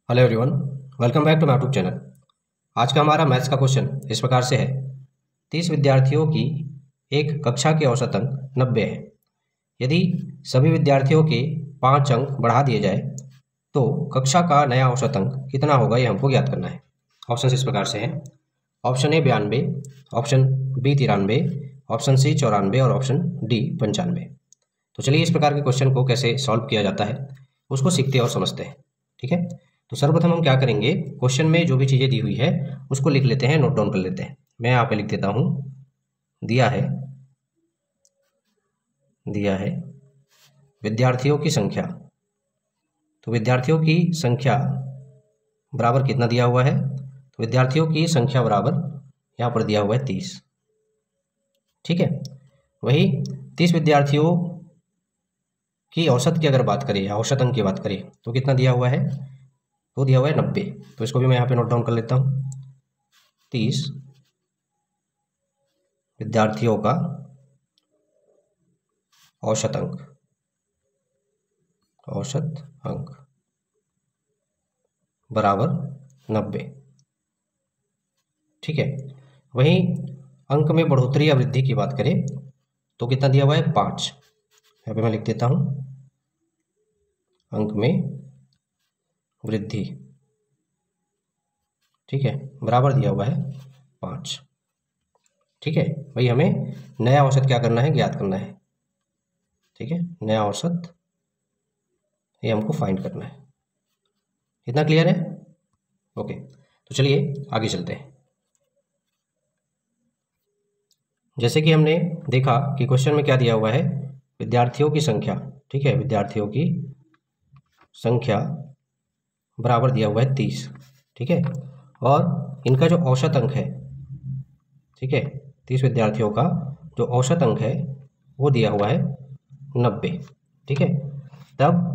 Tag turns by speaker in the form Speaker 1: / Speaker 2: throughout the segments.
Speaker 1: Hello everyone, welcome back to my YouTube channel. आज का हमारा मैथ्स का क्वेश्चन इस प्रकार से है। 30 विद्यार्थियों की एक कक्षा के औसत अंक 90 है। यदि सभी विद्यार्थियों के 5 अंक बढ़ा दिए जाए तो कक्षा का नया औसत अंक कितना होगा, ये हमको ज्ञात करना है। ऑप्शन इस प्रकार से हैं। Option A 92, option B 93, option C 94 और ऑप्शन डी 95। तो चलिए इस प्रकार के क्वेश्चन को कैसे सॉल्व किया जाता है उसको सीखते और समझते हैं। ठीक है, तो सर्वप्रथम हम क्या करेंगे, क्वेश्चन में जो भी चीज़ें दी हुई है उसको लिख लेते हैं, नोट डाउन कर लेते हैं। मैं यहाँ पे लिख देता हूँ, दिया है विद्यार्थियों की संख्या। तो विद्यार्थियों की संख्या बराबर कितना दिया हुआ है, तो विद्यार्थियों की संख्या बराबर यहाँ पर दिया हुआ है 30। ठीक है, वही 30 विद्यार्थियों की औसत की अगर बात करें या औसत अंक की बात करें तो कितना दिया हुआ है, तो दिया हुआ है 90। तो इसको भी मैं यहाँ पे नोट डाउन कर लेता हूँ। 30 विद्यार्थियों का औसत अंक बराबर 90। ठीक है, वहीं अंक में बढ़ोतरी या वृद्धि की बात करें तो कितना दिया हुआ है, 5। यहाँ पे मैं लिख देता हूँ, अंक में वृद्धि, ठीक है, बराबर दिया हुआ है 5। ठीक है, वही हमें नया औसत क्या करना है, ज्ञात करना है। ठीक है, नया औसत ये हमको फाइंड करना है। इतना क्लियर है? ओके, तो चलिए आगे चलते हैं। जैसे कि हमने देखा कि क्वेश्चन में क्या दिया हुआ है, विद्यार्थियों की संख्या। ठीक है, विद्यार्थियों की संख्या बराबर दिया हुआ है 30। ठीक है, और इनका जो औसत अंक है, ठीक है, 30 विद्यार्थियों का जो औसत अंक है वो दिया हुआ है 90। ठीक है, तब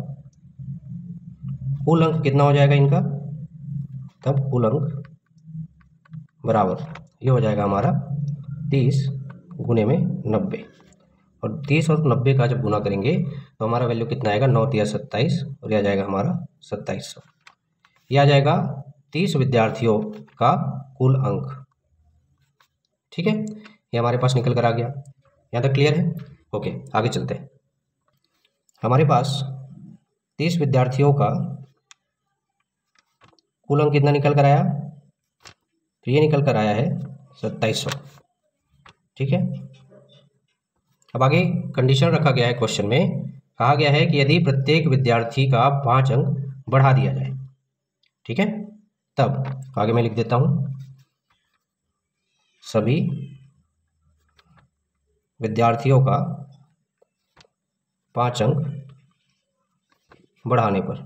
Speaker 1: कुल अंक कितना हो जाएगा इनका, तब कुल अंक बराबर ये हो जाएगा हमारा 30 गुने में 90। और 30 और 90 का जब गुना करेंगे तो हमारा वैल्यू कितना आएगा, 9 तिया 27, और यह आ जाएगा हमारा 2700। यह आ जाएगा 30 विद्यार्थियों का कुल अंक। ठीक है, ये हमारे पास निकल कर आ गया। यहाँ तक क्लियर है? ओके, आगे चलते हैं। हमारे पास 30 विद्यार्थियों का कुल अंक कितना निकल कर आया, तो ये निकल कर आया है 2700। ठीक है, अब आगे कंडीशन रखा गया है, क्वेश्चन में कहा गया है कि यदि प्रत्येक विद्यार्थी का 5 अंक बढ़ा दिया जाए, ठीक है, तब आगे मैं लिख देता हूं, सभी विद्यार्थियों का 5 अंक बढ़ाने पर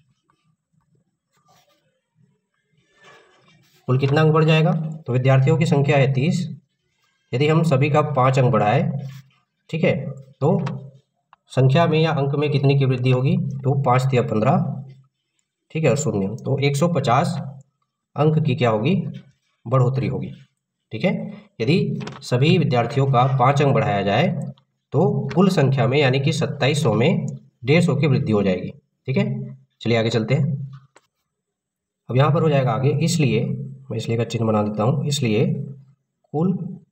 Speaker 1: कुल कितना अंक बढ़ जाएगा। तो विद्यार्थियों की संख्या है 30, यदि हम सभी का 5 अंक बढ़ाए, ठीक है, तो संख्या में या अंक में कितनी की वृद्धि होगी, तो 5 तिया 15, ठीक है, और 0, तो 150 अंक की क्या होगी, बढ़ोतरी होगी। ठीक है, यदि सभी विद्यार्थियों का 5 अंक बढ़ाया जाए तो कुल संख्या में यानी कि 2700 में 150 की वृद्धि हो जाएगी। ठीक है, चलिए आगे चलते हैं। अब यहाँ पर हो जाएगा आगे, इसलिए मैं इसलिए का चिन्ह बना देता हूँ, इसलिए कुल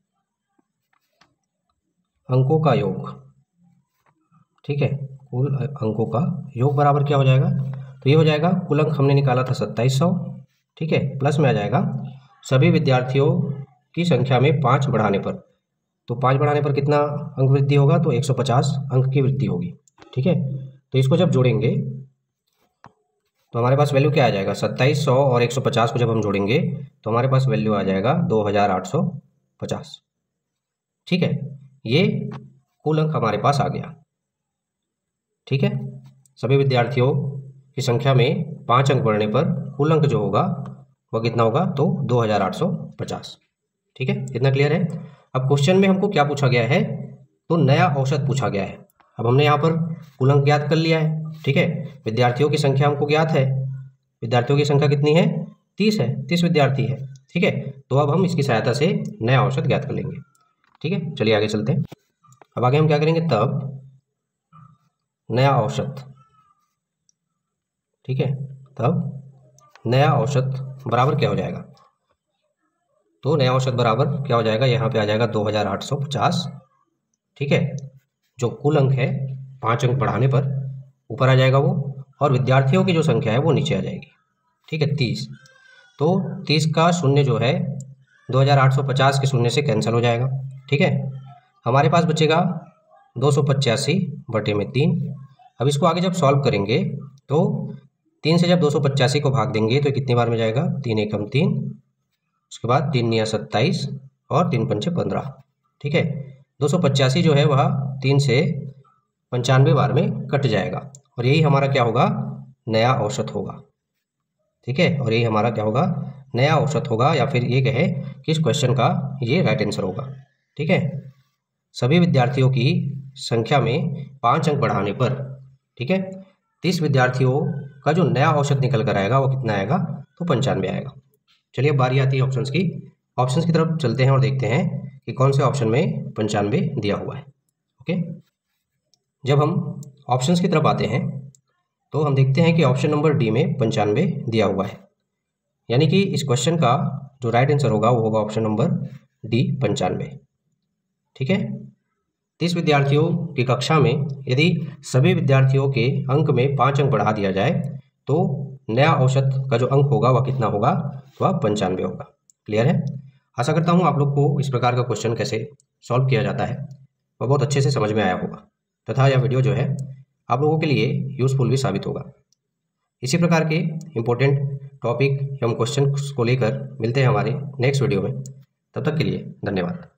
Speaker 1: अंकों का योग, ठीक है, कुल अंकों का योग बराबर क्या हो जाएगा, तो ये हो जाएगा, कुल अंक हमने निकाला था 2700, ठीक है, प्लस में आ जाएगा सभी विद्यार्थियों की संख्या में 5 बढ़ाने पर, तो 5 बढ़ाने पर कितना अंक वृद्धि होगा, तो 150 अंक की वृद्धि होगी। ठीक है, तो इसको जब जोड़ेंगे तो हमारे पास वैल्यू क्या आ जाएगा, 2700 और 150 को जब हम जोड़ेंगे तो हमारे पास वैल्यू आ जाएगा 2850। ठीक है, ये कुल अंक हमारे पास आ गया। ठीक है, सभी विद्यार्थियों की संख्या में 5 अंक बढ़ने पर कुल अंक जो होगा वह कितना होगा, तो 2850। ठीक है, इतना क्लियर है? अब क्वेश्चन में हमको क्या पूछा गया है, तो नया औसत पूछा गया है। अब हमने यहाँ पर कुल अंक ज्ञात कर लिया है। ठीक है, विद्यार्थियों की संख्या हमको ज्ञात है, विद्यार्थियों की संख्या कितनी है, 30 है, 30 विद्यार्थी है। ठीक है, तो अब हम इसकी सहायता से नया औसत ज्ञात कर लेंगे। ठीक है, चलिए आगे चलते हैं। अब आगे हम क्या करेंगे, तब नया औसत, ठीक है, तब नया औसत बराबर क्या हो जाएगा? तो नया औसत बराबर क्या हो जाएगा? यहाँ पे आ जाएगा 2850, ठीक है। जो कुल अंक है 5 अंक बढ़ाने पर ऊपर आ जाएगा वो, और विद्यार्थियों की जो संख्या है वो नीचे आ जाएगी, ठीक है, 30। तो 30 का शून्य जो है 2850 के शून्य से कैंसिल हो जाएगा, ठीक है। हमारे पास बचेगा 285/3। अब इसको आगे जब सॉल्व करेंगे तो 3 से जब 285 को भाग देंगे तो कितनी बार में जाएगा? 3 एकम 3, उसके बाद 3 निया 27 और 3 पंचे 15, ठीक है। 285 जो है वह 3 से 95 बार में कट जाएगा, और यही हमारा क्या होगा? नया औसत होगा, ठीक है। और यही हमारा क्या होगा? नया औसत होगा, या फिर ये कहे कि इस क्वेश्चन का ये राइट आंसर होगा, ठीक है। सभी विद्यार्थियों की संख्या में 5 अंक बढ़ाने पर, ठीक है, 30 विद्यार्थियों का जो नया औसत निकल कर आएगा वो कितना आएगा? तो 95 आएगा। चलिए अब बारी आती है ऑप्शंस की। ऑप्शंस की तरफ चलते हैं और देखते हैं कि कौन से ऑप्शन में 95 दिया हुआ है। ओके, जब हम ऑप्शंस की तरफ आते हैं तो हम देखते हैं कि ऑप्शन नंबर डी में 95 दिया हुआ है, यानी कि इस क्वेश्चन का जो राइट आंसर होगा वो होगा ऑप्शन नंबर डी, 95, ठीक है। 30 विद्यार्थियों की कक्षा में यदि सभी विद्यार्थियों के अंक में 5 अंक बढ़ा दिया जाए तो नया औसत का जो अंक होगा वह कितना होगा? तो वह 95 होगा। क्लियर है? आशा करता हूँ आप लोग को इस प्रकार का क्वेश्चन कैसे सॉल्व किया जाता है वह बहुत अच्छे से समझ में आया होगा, तथा यह वीडियो जो है आप लोगों के लिए यूज़फुल भी साबित होगा। इसी प्रकार के इम्पोर्टेंट टॉपिक एवं क्वेश्चन को लेकर मिलते हैं हमारे नेक्स्ट वीडियो में। तब तक के लिए धन्यवाद।